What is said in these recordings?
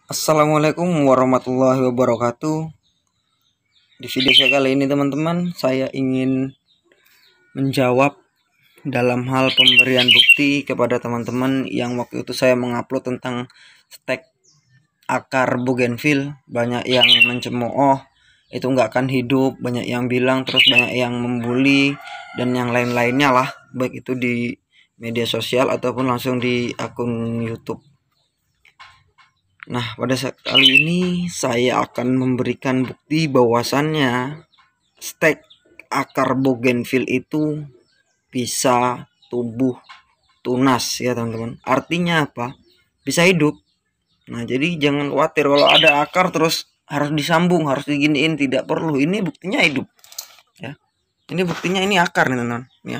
Assalamualaikum warahmatullahi wabarakatuh. Di video saya kali ini teman-teman, saya ingin menjawab dalam hal pemberian bukti kepada teman-teman yang waktu itu saya mengupload tentang stek akar bougainville. Banyak yang mencemooh itu nggak akan hidup, banyak yang bilang, terus banyak yang membuli dan yang lain-lainnya lah, baik itu di media sosial ataupun langsung di akun YouTube. Nah, pada saat kali ini saya akan memberikan bukti bahwasannya stek akar bougainville itu bisa tumbuh tunas ya teman-teman. Artinya apa? Bisa hidup. Nah, jadi jangan khawatir kalau ada akar terus harus disambung, harus diginiin, tidak perlu. Ini buktinya hidup. Ya. Ini buktinya ini akar nih teman-teman, ya.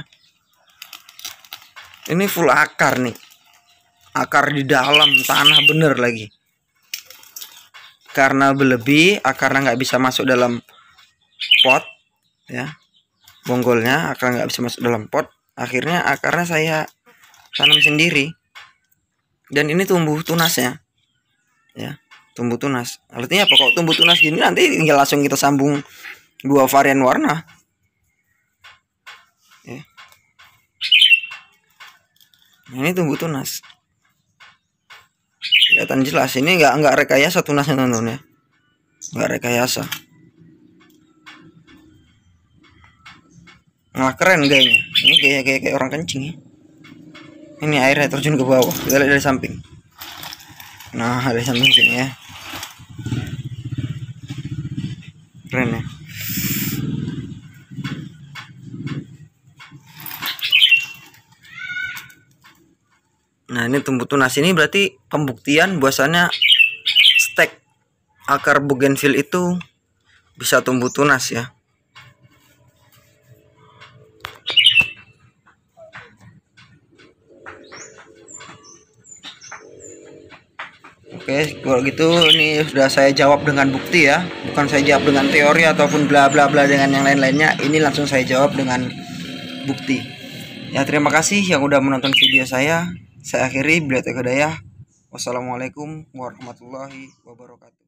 Ini full akar nih. Akar di dalam tanah bener lagi. Karena berlebih, akarnya nggak bisa masuk dalam pot, ya, bonggolnya akar nggak bisa masuk dalam pot. Akhirnya akarnya saya tanam sendiri, dan ini tumbuh tunasnya, ya, tumbuh tunas. Artinya apa? Kalau tumbuh tunas gini nanti tinggal langsung kita sambung dua varian warna, ya. Nah, ini tumbuh tunas. Kelihatan jelas ini nggak rekayasa tunasnya teman-teman, ya, nggak rekayasa. Nah, keren kayaknya. Ini kayak orang kencing ya. Ini airnya terjun ke bawah. Kita lihat dari samping. Nah, dari samping sini ya. Keren ya. Nah, ini tumbuh tunas. Ini berarti pembuktian bahwasannya stek akar bougainville itu bisa tumbuh tunas ya. Oke, kalau gitu ini sudah saya jawab dengan bukti ya. Bukan saya jawab dengan teori ataupun bla bla bla dengan yang lain-lainnya. Ini langsung saya jawab dengan bukti. Ya, terima kasih yang udah menonton video saya. Saya akhiri, bila hidayah. Wassalamualaikum warahmatullahi wabarakatuh.